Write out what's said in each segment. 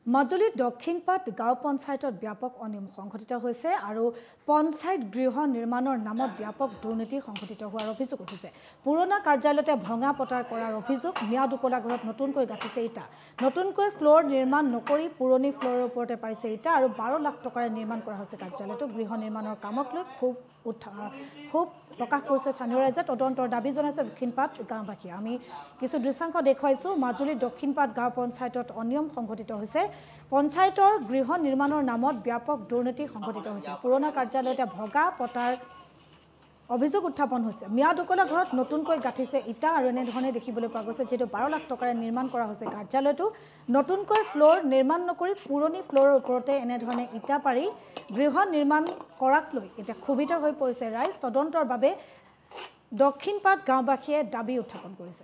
মাজুলী দক্ষিণপাট গাঁও পঞ্চায়তত ব্যাপক অনিয়ম সংঘটিত হৈছে আৰু পঞ্চায়ত গৃহ নিৰ্মাণৰ নামত ব্যাপক দুৰ্নীতি সংঘটিত হোৱাৰ অভিযোগ উঠিছে। পুৰণা কাৰ্যালয়তে ভঙা পটাৰ কৰাৰ অভিযোগ, ম্যাদ উকলা ঘৰত নতুনকৈ গাঁঠিছে ইটা। নতুনকৈ ফ্লোৰ নিৰ্মাণ নকৰি পুৰণি ফ্লোৰৰ ওপৰতে পাৰিছে ইটা আৰু 12 লাখ টকাৰে নিৰ্মাণ কৰা হৈছে কাৰ্যালয়টো। গৃহ নিৰ্মাণৰ কামক লৈ খুব প্ৰকাশ কৰিছে স্থানীয় ৰাইজে। তদন্তৰ দাবী জনাইছে দক্ষিণপাট গাঁওবাসীয়ে। আমি কিছু দৃশ্যাংশ দেখুৱাইছোঁ। মাজুলী দক্ষিণপাট গাঁও পঞ্চায়তত অনিয়ম সংঘটিত হৈছে। পঞ্চায়তৰ গৃহ নিৰ্মাণৰ নামত ব্যাপক দুৰ্নীতি সংঘটিত হৈছে। পুৰণা কাৰ্যালয়তে ভগা পটাৰ অভিযোগ উত্থাপন হৈছে। ম্যাদ উকলা ঘৰত নতুনকৈ গাঁঠিছে ইটা আৰু এনেধৰণে দেখিবলৈ পোৱা গৈছে। যিটো 12 লাখ টকাৰে নিৰ্মাণ কৰা হৈছে কাৰ্যালয়টো। নতুনকৈ ফ্লোৰ নিৰ্মাণ নকৰি পুৰণি ফ্লোৰৰ ওপৰতে এনেধৰণে ইটা পাৰি গৃহ নিৰ্মাণ কৰাক লৈ এতিয়া ক্ষোভিত হৈ পৰিছে ৰাইজ। তদন্তৰ বাবে দক্ষিণপাট গাঁওবাসীয়ে দাবী উত্থাপন কৰিছে।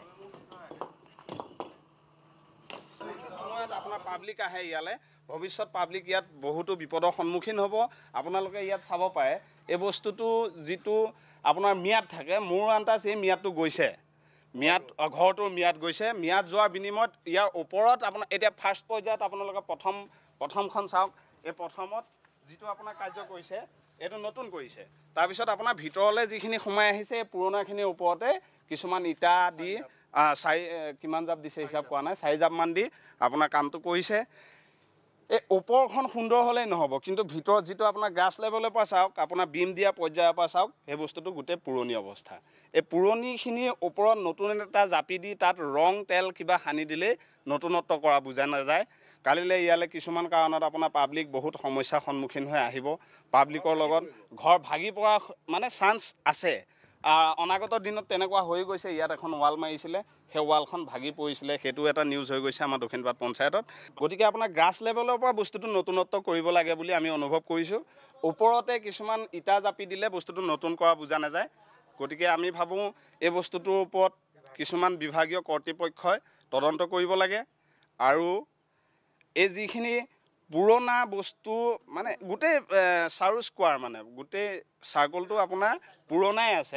আপোনাৰ পাব্লিক আহে ইয়ালে, ভৱিষ্যত পাব্লিক ইয়াত বহুতো বিপদৰ সন্মুখীন হ'ব। আপোনালোকে ইয়াত চাব পাৰে এই বস্তুটো যিটো আপোনাৰ ম্যাদ থাকে, মোৰ আন্দাজ এই ম্যাদটো গৈছে, ঘৰটোৰ ম্যাদ গৈছে। ম্যাদ যোৱাৰ বিনিময়ত ইয়াৰ ওপৰত আপোনাৰ এতিয়া ফাৰ্ষ্ট পৰ্যায়ত আপোনালোকে প্ৰথমখন চাওক। এই প্ৰথমত যিটো আপোনাৰ কাৰ্য কৰিছে এইটো নতুন কৰিছে। তাৰপিছত আপোনাৰ ভিতৰলৈ যিখিনি সোমাই আহিছে এই পুৰণাখিনিৰ ওপৰতে কিছুমান ইটা দি কিমান জাপ দিছে হিচাপ কৰা নাই, 4 জাপমান দি আপোনাৰ কামটো কৰিছে। এই ওপৰখন সুন্দৰ হ'লেই নহ'ব, কিন্তু ভিতৰত যিটো আপোনাৰ গ্ৰাছ লেভেলৰ পৰা চাওক, আপোনাৰ বিম দিয়া পৰ্যায়ৰ পৰা চাওক, সেই বস্তুটো গোটেই পুৰণি অৱস্থা। এই পুৰণিখিনিৰ ওপৰত নতুন এটা জাপি দি তাত ৰং তেল কিবা সানি দিলেই নতুনত্ব কৰা বুজা নাযায়। কালিলৈ ইয়ালৈ কিছুমান কাৰণত আপোনাৰ পাব্লিক বহুত সমস্যাৰ সন্মুখীন হৈ আহিব। পাব্লিকৰ লগত ঘৰ ভাগি পৰা মানে চান্স আছে। অনাগত দিনত তেনেকুৱা হৈ গৈছে। ইয়াত এখন ৱাল মাৰিছিলে, সেই ৱালখন ভাগি পৰিছিলে, সেইটো এটা নিউজ হৈ গৈছে আমাৰ দক্ষিণপাট পঞ্চায়তত। গতিকে আপোনাৰ গ্ৰাছ লেভেলৰ পৰা বস্তুটো নতুনত্ব কৰিব লাগে বুলি আমি অনুভৱ কৰিছোঁ। ওপৰতে কিছুমান ইটা জাপি দিলে বস্তুটো নতুন কৰা বুজা নাযায়। গতিকে আমি ভাবোঁ এই বস্তুটোৰ ওপৰত কিছুমান বিভাগীয় কৰ্তৃপক্ষই তদন্ত কৰিব লাগে আৰু এই যিখিনি পুৰণা বস্তু মানে গোটেই চাৰু স্কোৱাৰ মানে গোটেই চাৰ্কলটো আপোনাৰ পুৰণাই আছে।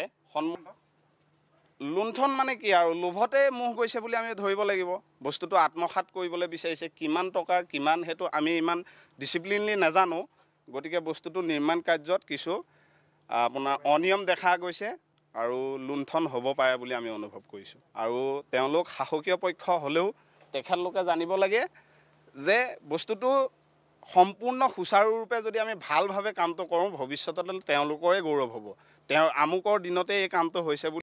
লুণ্ঠন মানে কি আৰু লোভতে মোহ গৈছে বুলি আমি ধৰিব লাগিব। বস্তুটো আত্মসাৎ কৰিবলৈ বিচাৰিছে, কিমান টকাৰ কিমান সেইটো আমি ইমান ডিচিপ্লিনলি নাজানো। গতিকে বস্তুটো নিৰ্মাণ কাৰ্যত কিছু আপোনাৰ অনিয়ম দেখা গৈছে আৰু লুণ্ঠন হ'ব পাৰে বুলি আমি অনুভৱ কৰিছোঁ। আৰু তেওঁলোক শাসকীয় পক্ষ হ'লেও তেখেতলোকে জানিব লাগে যে বস্তুটো সম্পূৰ্ণ সুচাৰুৰূপে যদি আমি ভালভাৱে কামটো কৰোঁ, ভৱিষ্যতলৈ তেওঁলোকৰে গৌৰৱ হ'ব। আমুকৰ দিনতে এই কামটো হৈছে বুলি